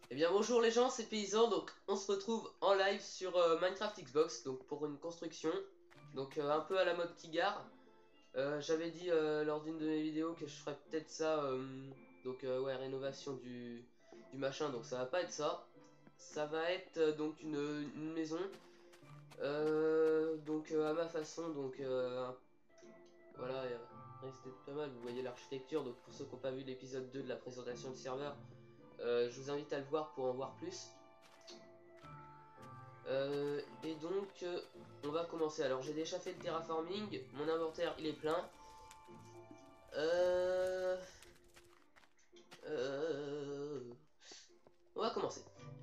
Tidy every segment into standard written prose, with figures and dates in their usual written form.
Eh bien bonjour les gens, c'est Paysan, donc on se retrouve en live sur Minecraft Xbox, donc pour une construction, donc un peu à la mode Tigard. J'avais dit lors d'une de mes vidéos que je ferais peut-être ça, ouais, rénovation du machin, donc ça va pas être ça. Ça va être donc une maison, à ma façon, voilà, risque d'être pas mal, vous voyez l'architecture, donc pour ceux qui n'ont pas vu l'épisode 2 de la présentation du serveur, je vous invite à le voir pour en voir plus. On va commencer. Alors, j'ai déjà fait le terraforming. Mon inventaire, il est plein. Euh... euh, On va commencer.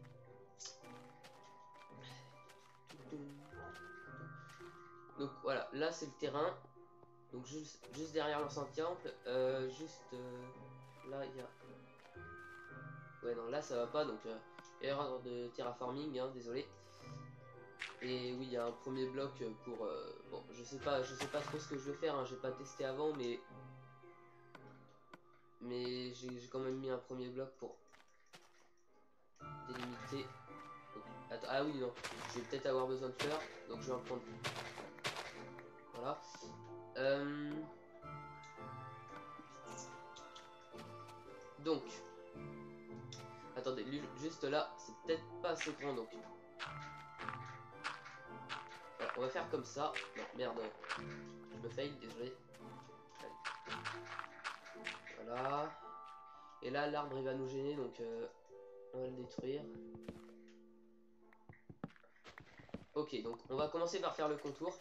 Donc voilà, là c'est le terrain. Donc juste derrière l'ancien temple. Là, il y a... Ouais, non, là ça va pas. Donc, erreur de terraforming, hein, désolé. Et oui, il y a un premier bloc pour... bon, je sais pas trop ce que je vais faire. Hein, j'ai pas testé avant, mais j'ai quand même mis un premier bloc pour délimiter. Donc, attends, ah oui, non, je vais peut-être avoir besoin de fleurs, donc je vais en prendre. Voilà. Euh, donc, attendez, juste là, c'est peut-être pas assez grand, donc. Voilà, on va faire comme ça. Non, merde, je me fail, désolé. Allez. Voilà. Et là, l'arbre, il va nous gêner, donc on va le détruire. Ok, donc on va commencer par faire le contour.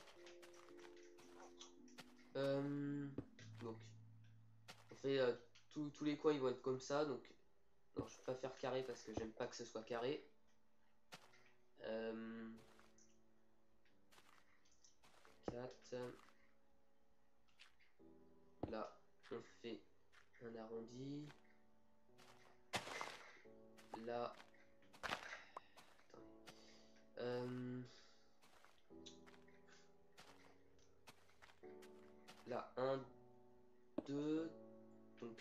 Donc, on fait tous les coins, ils vont être comme ça, donc non, je peux pas faire carré parce que j'aime pas que ce soit carré. 4. Là, on fait un arrondi. Là, là, 1, 2. Donc,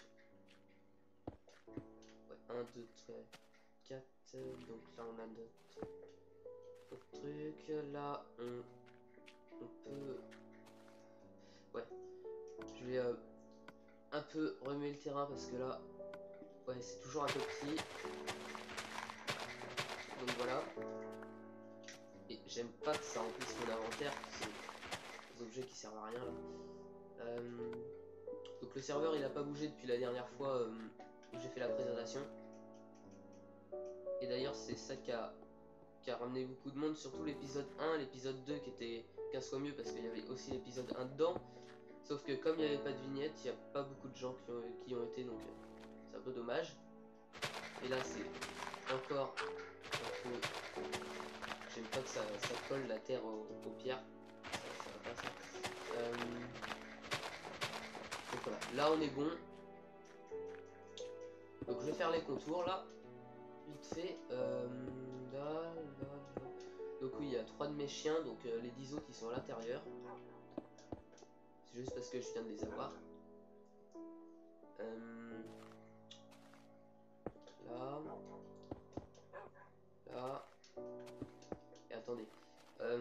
ouais, 1, 2, 3, 4. Donc là, on a notre truc. Là, on peut... Ouais, je vais un peu remuer le terrain parce que là, ouais, c'est toujours un peu petit. Donc voilà. Et j'aime pas que ça remplisse mon inventaire, c'est des objets qui servent à rien là. Donc le serveur il a pas bougé depuis la dernière fois où j'ai fait la présentation. Et d'ailleurs c'est ça qui a ramené beaucoup de monde, surtout l'épisode 1, l'épisode 2 qui était 15 fois mieux parce qu'il y avait aussi l'épisode 1 dedans. Sauf que comme il n'y avait pas de vignette, il n'y a pas beaucoup de gens qui ont été, donc c'est un peu dommage. Et là c'est encore un peu... J'aime pas que ça colle la terre aux pierres. Ça va pas ça. Donc voilà, là on est bon. Donc je vais faire les contours là, vite fait. Là. Donc oui, il y a 3 de mes chiens, donc les 10 autres ils sont à l'intérieur. C'est juste parce que je viens de les avoir. Là. Là. Et attendez. Là.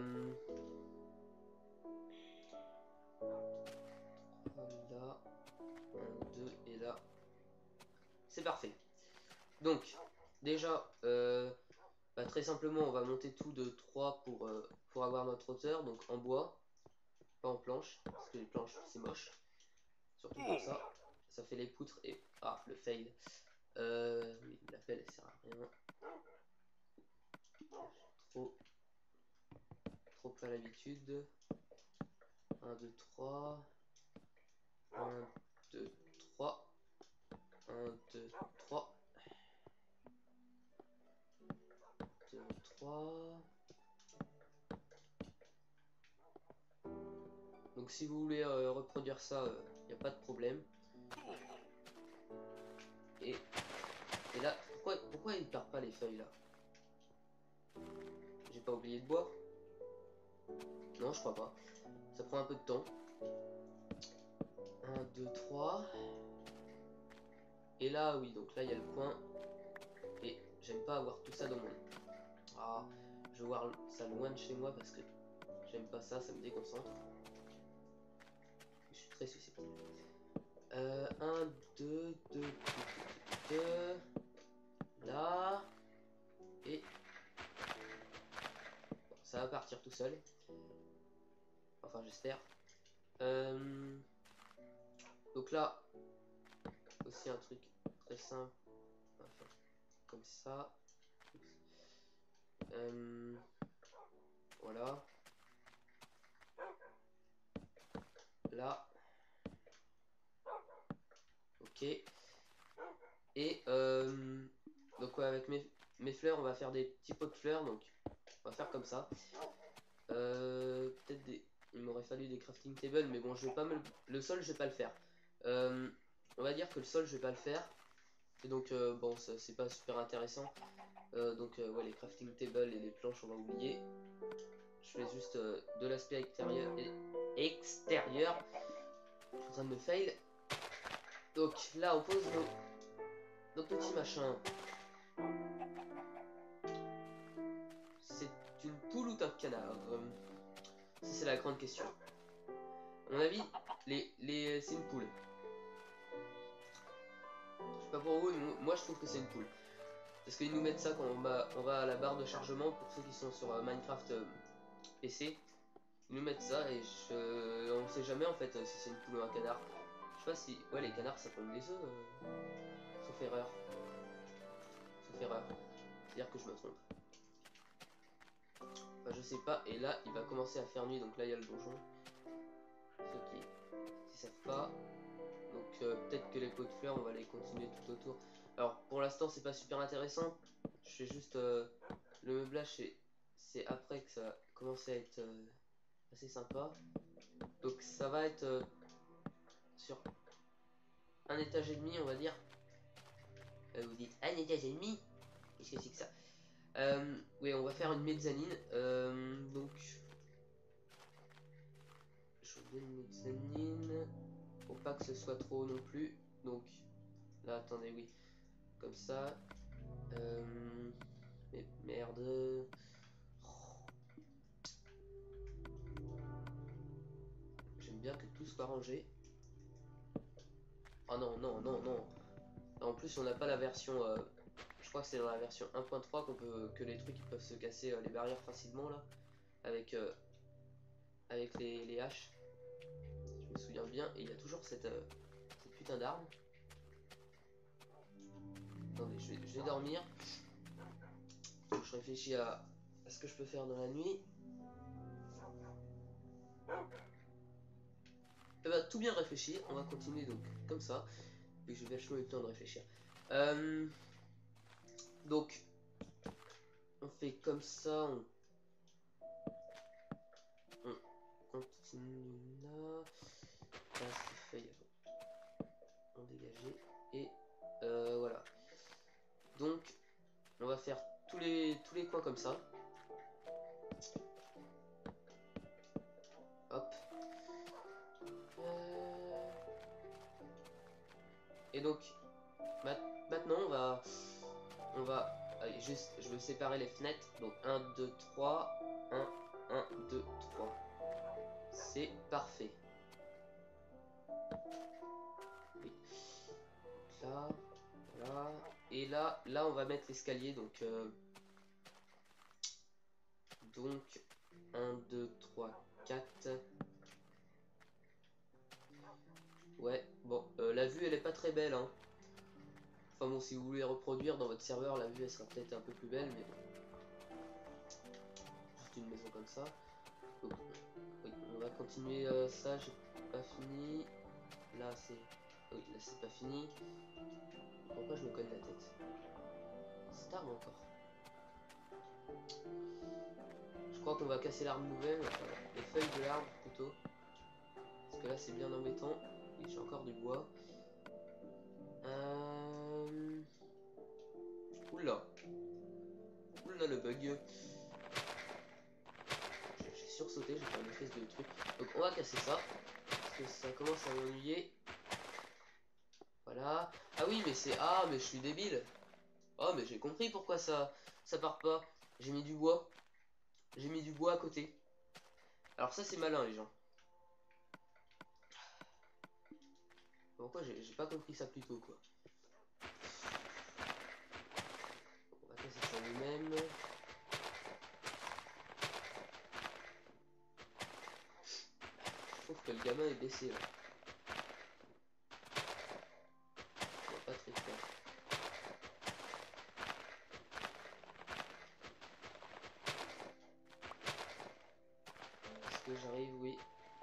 1, 2 et là. C'est parfait. Donc, déjà, très simplement, on va monter tout de 3 pour avoir notre hauteur, donc en bois, pas en planche, parce que les planches c'est moche, surtout comme ça, ça fait les poutres et... Ah, le fail. Oui, la pelle elle sert à rien. Trop pas l'habitude. 1, 2, 3. 1, 2, 3. 1, 2, 3. 2, 3. Donc si vous voulez reproduire ça, il n'y a pas de problème. Et là, pourquoi il perd pas les feuilles là? J'ai pas oublié de boire? Non, je crois pas. Ça prend un peu de temps. 1, 2, 3. Et là, oui, donc là, il y a le coin. Et j'aime pas avoir tout ça dans mon... Ah, je veux voir ça loin de chez moi parce que j'aime pas ça, ça me déconcentre. Je suis très susceptible. 1, 2, 2, 2, là. Et... Bon, ça va partir tout seul. Enfin, j'espère. Donc là, aussi un truc très simple. On va faire comme ça. Voilà. Là. Ok. Et donc ouais, avec mes fleurs, on va faire des petits pots de fleurs. Donc on va faire comme ça. Peut-être des... Il m'aurait fallu des crafting tables, mais bon, je vais pas me... Le sol, je vais pas le faire. On va dire que le sol, je vais pas le faire. Et donc, bon, c'est pas super intéressant. Donc, ouais, les crafting tables et les planches, on va oublier. Je fais juste de l'aspect extérieur et extérieur. Je suis en train de me fail. Donc, là, on pose nos petits machins. C'est une poule ou un canard? Ça, c'est la grande question. À mon avis, c'est une poule. Je sais pas pour vous, mais moi je trouve que c'est une poule. Parce qu'ils nous mettent ça quand on va à la barre de chargement, pour ceux qui sont sur Minecraft PC. Ils nous mettent ça et on sait jamais en fait si c'est une poule ou un canard. Je sais pas si... Ouais, les canards ça pond des œufs. Sauf erreur. Sauf erreur. C'est-à-dire que je me trompe. Enfin, je sais pas. Et là, il va commencer à faire nuit. Donc là, il y a le donjon. Ceux qui savent pas. Donc peut-être que les pots de fleurs, on va les continuer tout autour. Alors pour l'instant, c'est pas super intéressant. Je fais juste le meublage, c'est après que ça va commencer à être assez sympa. Donc ça va être sur un étage et demi, on va dire. Vous dites un étage et demi? Qu'est-ce que c'est que ça? Oui, on va faire une mezzanine. Donc je veux une mezzanine. Faut pas que ce soit trop haut non plus. Donc là, attendez, oui. Comme ça. Mais merde. J'aime bien que tout soit rangé. Oh non, non, non, non. En plus, on n'a pas la version... je crois que c'est dans la version 1.3 que les trucs ils peuvent se casser les barrières facilement là. Avec, avec les haches. Je me souviens bien. Et il y a toujours cette putain d'arme. Attendez, je vais dormir. Donc, je réfléchis à ce que je peux faire dans la nuit. Et bah, tout bien réfléchi. On va continuer donc comme ça. Et j'ai vachement eu le temps de réfléchir. Donc, on fait comme ça. On continue là. Là, ces feuilles ont dégagé. Et voilà. Donc, on va faire tous les coins comme ça. Hop. Et donc, maintenant, on va, allez, juste, je veux séparer les fenêtres. Donc, 1, 2, 3, 1, 1, 2, 3. C'est parfait. Oui. Là, là, et là, on va mettre l'escalier. Donc, 1, 2, 3, 4. Ouais, bon, la vue, elle est pas très belle, hein. Enfin bon, si vous voulez reproduire dans votre serveur, la vue, elle sera peut-être un peu plus belle, mais bon. Juste une maison comme ça. Donc, oui, on va continuer ça, j'ai pas fini. Là, c'est... Oui, là, c'est pas fini. Pourquoi je me cogne la tête? C'est tard encore. Je crois qu'on va casser l'arbre nouvelle, enfin, les feuilles de l'arbre plutôt. Parce que là, c'est bien embêtant. Et j'ai encore du bois. Oula. Oula le bug. J'ai sursauté, j'ai fait une espèce de truc. Donc on va casser ça. Parce que ça commence à m'ennuyer. Voilà. Ah oui, mais c'est... Ah, mais je suis débile. Oh, mais j'ai compris pourquoi ça part pas. J'ai mis du bois. J'ai mis du bois à côté. Alors ça, c'est malin, les gens. Pourquoi j'ai pas compris ça plus tôt, quoi. On va casser ça lui-même. Je trouve que le gamin est baissé, là. Il est pas très clair. Est-ce que j'arrive? Oui.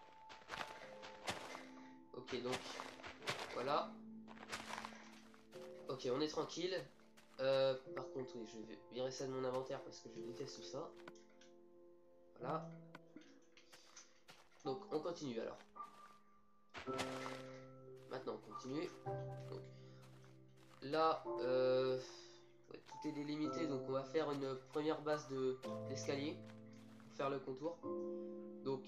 Ok, donc, voilà. Ok, on est tranquille. Par contre, oui, je vais virer ça de mon inventaire parce que je déteste ça. Voilà. Donc, on continue alors. Maintenant, on continue. Donc, là, ouais, tout est délimité, donc on va faire une première base d'escalier pour faire le contour. Donc,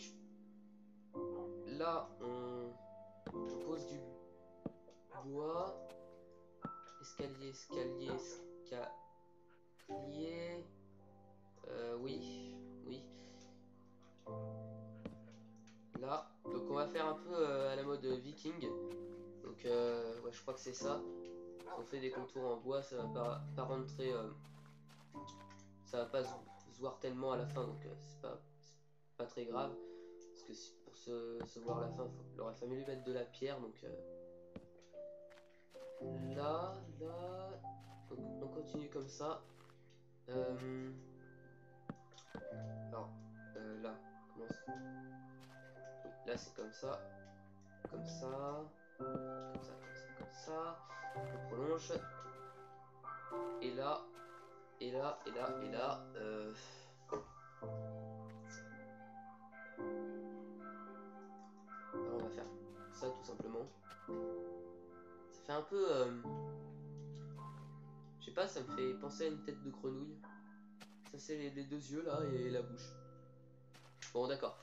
là, on pose du bois. Escalier, escalier, escalier. Oui, oui. Là, donc on va faire un peu à la mode viking. Donc, ouais, je crois que c'est ça. On fait des contours en bois, ça va pas rentrer, ça va pas se voir tellement à la fin, donc c'est pas très grave. Parce que pour se voir à la fin, il aurait fallu mettre de la pierre, donc là, donc on continue comme ça. Alors, là, comment ça? Oui, là c'est comme ça, comme ça, comme ça, comme ça, on prolonge. Et là, et là, et là, et là, alors on va faire ça tout simplement. Ça fait un peu, je sais pas, ça me fait penser à une tête de grenouille. Ça c'est les deux yeux là et la bouche. Bon d'accord.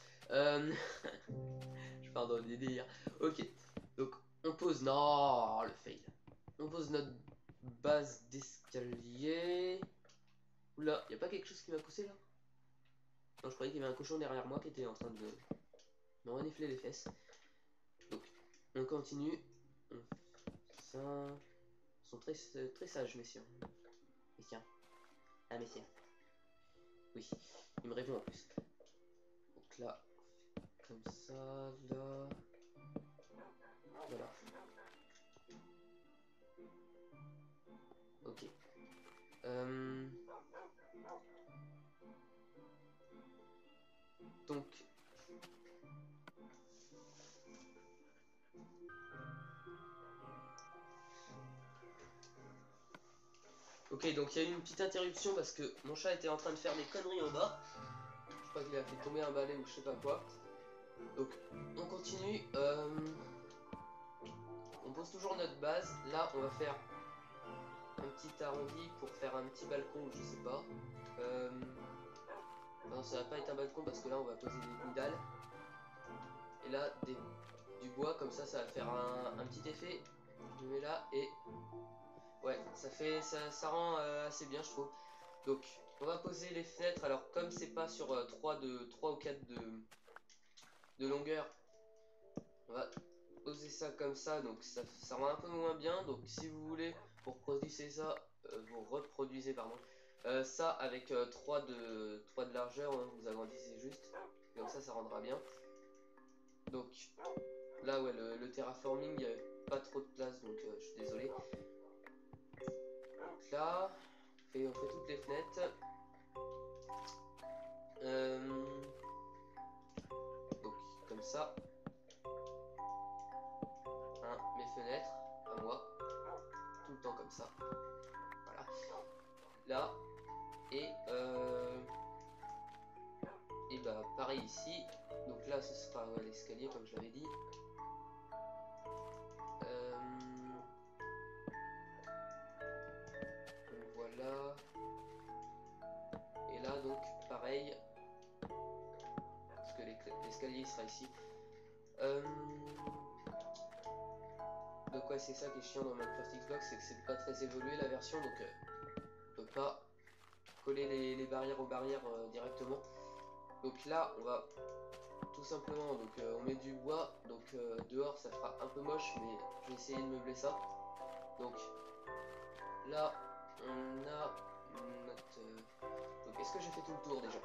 Je pars dans des délires. Ok, donc on pose, non, le fail. On pose notre base d'escalier. Oula, y a pas quelque chose qui m'a poussé là? Non, je croyais qu'il y avait un cochon derrière moi qui était en train de me renifler les fesses. Donc, on continue. Ça... Ils sont très sages, messieurs. Messieurs. Ah, messieurs. Oui, il me répond en plus. Donc là, comme ça, là... Voilà. Ok. Donc... Ok, donc il y a eu une petite interruption parce que mon chat était en train de faire des conneries en bas. Je crois qu'il a fait tomber un balai ou je sais pas quoi. Donc, on continue. On pose toujours notre base. Là, on va faire un petit arrondi pour faire un petit balcon ou je sais pas. Non, ça va pas être un balcon parce que là, on va poser des dalles. Et là, du bois, comme ça va faire un petit effet. Je le mets là et... Ouais, ça rend assez bien, je trouve. Donc, on va poser les fenêtres. Alors, comme c'est pas sur 3 ou 4 de longueur, on va poser ça comme ça. Donc, ça rend un peu moins bien. Donc, si vous voulez, vous reproduisez ça. Vous reproduisez, pardon. Ça avec 3 de largeur. Hein, vous agrandissez juste. Comme ça rendra bien. Donc, là, ouais, le terraforming, il n'y avait pas trop de place. Donc, je suis désolé. Donc là, on fait toutes les fenêtres. Donc comme ça. Hein, mes fenêtres, à moi. Tout le temps comme ça. Voilà. Là. Et bah pareil ici. Donc là ce sera l'escalier comme je l'avais dit. Donc voilà. Et là donc pareil. Parce que l'escalier sera ici. Donc ouais, c'est ça qui est chiant dans Minecraft Xbox, c'est que c'est pas très évolué la version, donc pas coller les barrières aux barrières directement. Donc là, on va tout simplement, donc on met du bois, donc dehors ça fera un peu moche, mais je vais essayer de meubler ça. Donc là, on a notre... Donc est-ce que j'ai fait tout le tour déjà?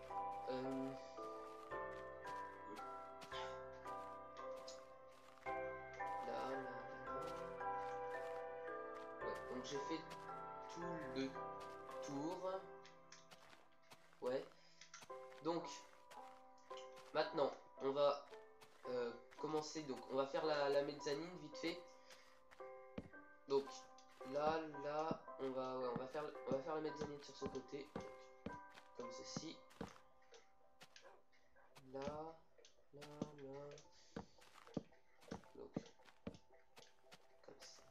Ouais, donc j'ai fait tout le tour. Ouais. Donc, maintenant, on va commencer. Donc, on va faire la mezzanine vite fait. Donc, là, on va faire la mezzanine sur son côté. Donc, comme ceci. Là, là, là. Donc, comme ça.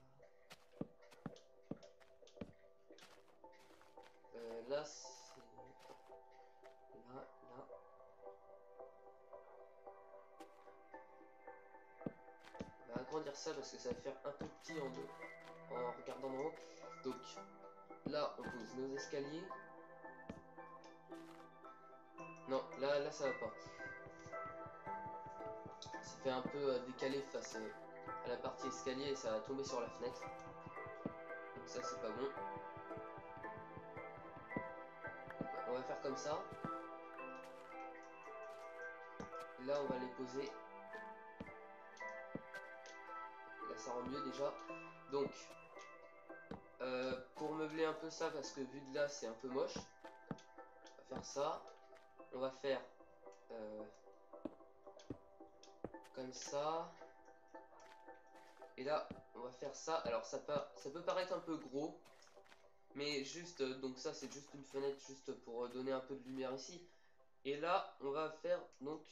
Là, c'est... Là, là. On va agrandir ça parce que ça va faire un peu petit en deux, en regardant en haut. Donc, là, on pose nos escaliers. Non, là, ça va pas. Ça fait un peu décalé face à la partie escalier et ça va tomber sur la fenêtre. Donc ça, c'est pas bon. On va faire comme ça. Là, on va les poser. Là, ça rend mieux déjà. Donc, pour meubler un peu ça, parce que vu de là, c'est un peu moche, on va faire ça. On va faire comme ça. Et là, on va faire ça. Alors, ça peut paraître un peu gros, mais juste, donc ça, c'est juste une fenêtre, juste pour donner un peu de lumière ici. Et là, on va faire donc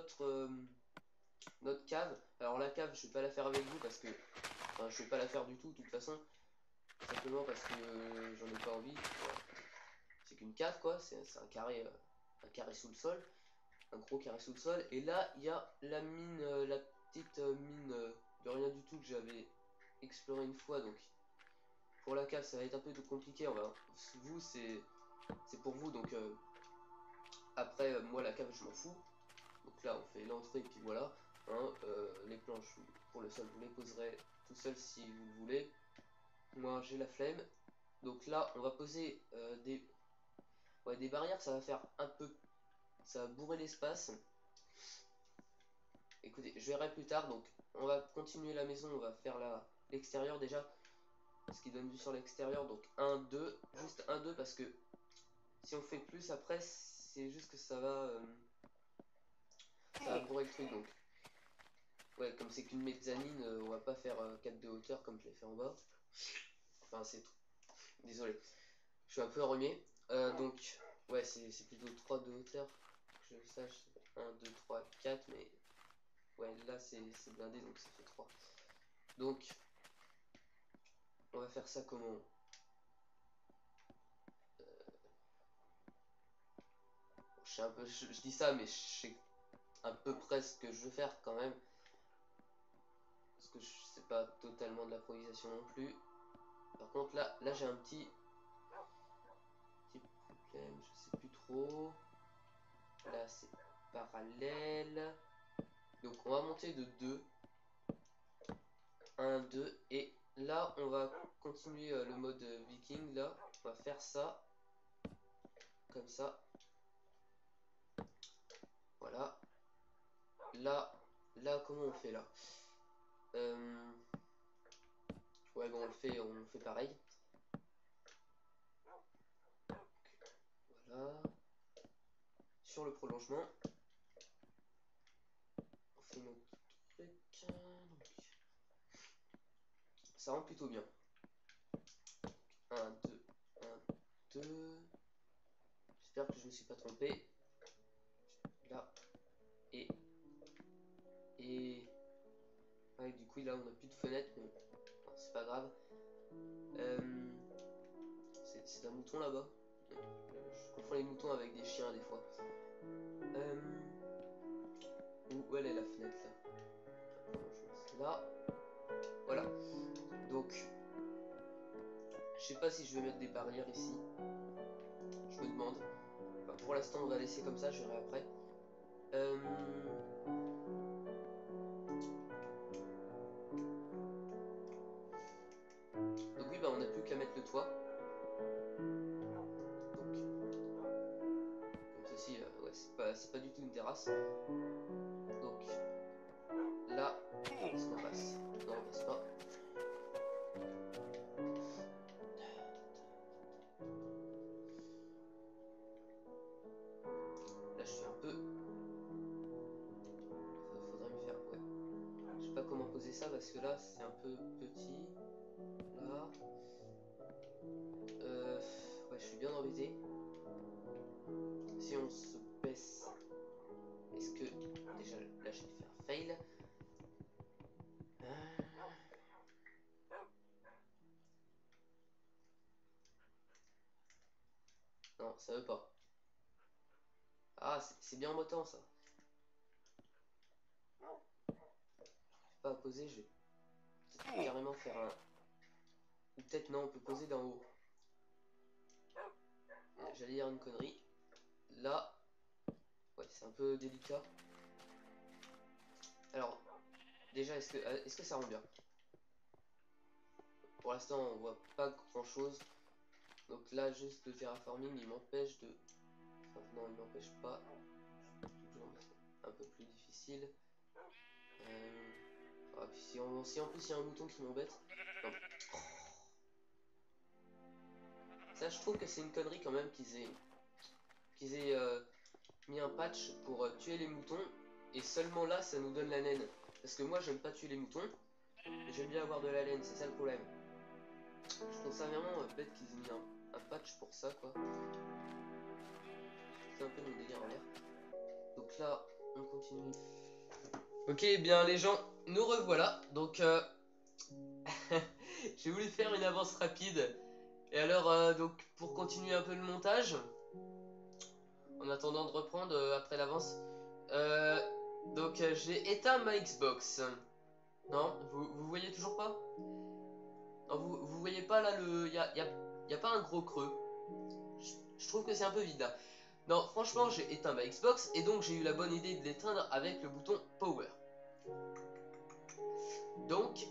notre cave. Alors la cave, je vais pas la faire avec vous parce que, enfin, je vais pas la faire du tout, de toute façon. Simplement parce que j'en ai pas envie. Voilà. C'est qu'une cave, quoi. C'est un carré sous le sol, un gros carré sous le sol. Et là, il y a la mine, la petite mine de rien du tout que j'avais exploré une fois. Donc pour la cave, ça va être un peu compliqué. Vous, c'est pour vous. Donc après, moi, la cave, je m'en fous. Donc là, on fait l'entrée, puis voilà. Hein, les planches pour le sol, vous les poserez tout seul si vous le voulez. Moi, j'ai la flemme. Donc là, on va poser des barrières. Ça va faire un peu... Ça va bourrer l'espace. Écoutez, je verrai plus tard. Donc, on va continuer la maison. On va faire l'extérieur déjà. Ce qui donne vue sur l'extérieur. Donc, 1, 2. Juste 1, 2 parce que si on fait plus après, c'est juste que ça va bourrer le truc. Donc, ouais, comme c'est qu'une mezzanine, on va pas faire 4 de hauteur comme je l'ai fait en bas. Enfin, c'est tout. Désolé. Je suis un peu enrhumé. Donc, ouais, c'est plutôt 3 de hauteur. Que je sache, 1, 2, 3, 4. Mais, ouais, là, c'est blindé, donc ça fait 3. Donc, on va faire ça comment? Je sais un peu, je dis ça, mais je sais à peu près ce que je veux faire quand même. Parce que c'est pas totalement de l'improvisation non plus. Par contre, là j'ai un petit problème, je sais plus trop. Là, c'est parallèle. Donc, on va monter de 2. 1, 2. Et là, on va continuer le mode viking. Là, on va faire ça. Comme ça. Voilà. Là, comment on fait là? Ouais, bon, on fait pareil. Voilà. Sur le prolongement. On fait notre truc. Donc, ça rend plutôt bien. 1, 2, 1, 2. J'espère que je ne me suis pas trompé. Là. Et ouais, du coup, là, on n'a plus de fenêtre, mais bon, c'est pas grave. C'est un mouton là-bas. Je confonds les moutons avec des chiens des fois. Où elle est la fenêtre là? Là. Voilà. Donc, sais pas si je vais mettre des barrières ici. Je me demande. Enfin, pour l'instant, on va laisser comme ça, je verrai après. Donc oui, bah on n'a plus qu'à mettre le toit. Donc, comme ceci, ouais, c'est pas du tout une terrasse. Donc, là, est-ce qu'on passe? Non, on passe pas. Là, je suis un peu... Faudrait me faire... Ouais. Je sais pas comment poser ça parce que là, c'est un peu petit. Là. Ouais, je suis bien embêté. Si on se baisse... Est-ce que... Déjà, là, je vais faire fail. Non, ça veut pas. Ah, c'est bien embêtant, ça. Pas à poser, je vais carrément faire un... Ou peut-être non, on peut poser d'en haut. J'allais dire une connerie. Là... Ouais, c'est un peu délicat. Alors, déjà, est-ce que ça rend bien? Pour l'instant, on voit pas grand-chose. Donc là, juste le terraforming, il m'empêche de... Enfin, non, il m'empêche pas. Toujours un peu plus difficile. Ah, puis si en plus il y a un bouton qui m'embête. Non. Ça, je trouve que c'est une connerie quand même qu'ils aient mis un patch pour tuer les moutons. Et seulement là, ça nous donne la laine. Parce que moi, j'aime pas tuer les moutons. Mais j'aime bien avoir de la laine, c'est ça le problème. Je trouve ça vraiment bête qu'ils aient mis un patch pour ça, quoi. C'est un peu mon délire en l'air. Donc là, on continue. Ok, bien les gens, nous revoilà. Donc, j'ai voulu faire une avance rapide. Et alors, donc, pour continuer un peu le montage, en attendant de reprendre après l'avance, j'ai éteint ma Xbox. Non, vous voyez toujours pas? Non, vous voyez pas là le... Y a pas un gros creux. Je trouve que c'est un peu vide là. Non, franchement, j'ai éteint ma Xbox et donc j'ai eu la bonne idée de l'éteindre avec le bouton Power. Donc,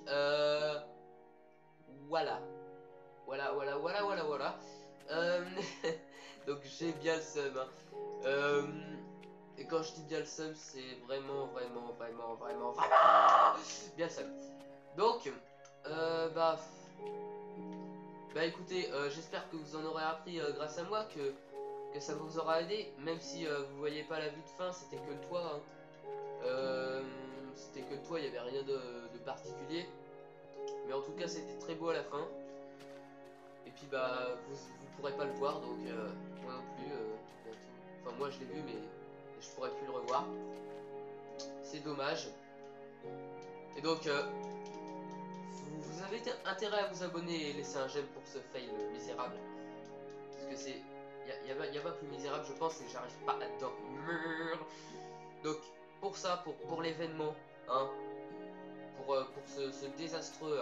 voilà. Voilà. Donc j'ai bien le seum. Hein. Et quand je dis bien le seum, c'est vraiment bien le seum. Donc, bah écoutez, j'espère que vous en aurez appris grâce à moi, que ça vous aura aidé, même si vous voyez pas la vue de fin, c'était que le toit. Hein. C'était que le toit, il n'y avait rien de particulier. Mais en tout cas, c'était très beau à la fin. Et puis bah, vous pourrez pas le voir, donc moi non plus. Enfin, moi je l'ai vu, mais je pourrais plus le revoir. C'est dommage. Et donc, vous avez intérêt à vous abonner et laisser un j'aime pour ce fail misérable. Parce que c'est... Y a pas plus misérable, je pense, et j'arrive pas à dormir. Donc, pour ça, pour l'événement, hein, pour ce désastreux...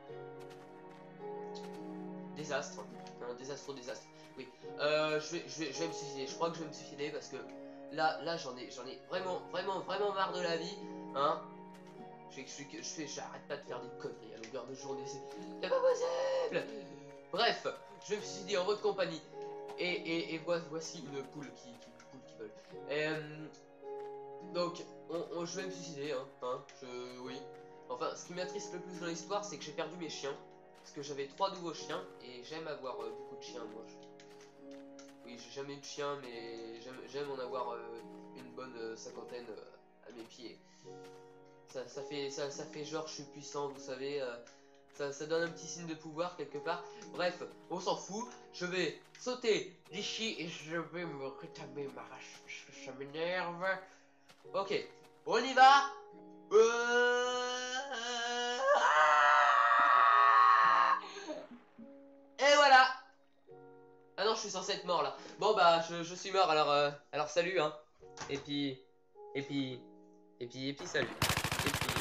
désastre. Un désastreux désastre. Oui. Je vais me suicider. Je crois que je vais me suicider parce que là j'en ai vraiment marre de la vie. Hein. J'arrête pas de faire des conneries à longueur de journée. C'est pas possible. Bref, je vais me suicider en votre compagnie. Et voici une poule qui vole. Donc, je vais me suicider. Hein, oui. Enfin, ce qui m'attriste le plus dans l'histoire, c'est que j'ai perdu mes chiens. Parce que j'avais 3 nouveaux chiens et j'aime avoir beaucoup de chiens moi. Oui, j'ai jamais eu de chien, mais j'aime en avoir une bonne cinquantaine à mes pieds. Ça fait genre je suis puissant, vous savez. Ça donne un petit signe de pouvoir quelque part. Bref, on s'en fout. Je vais sauter d'ici et je vais me rétablir ma rage parce que ça m'énerve. Ok, on y va. Et voilà. Ah non, je suis censé être mort là. Bon bah, je suis mort, alors salut hein. Et puis salut. Et puis...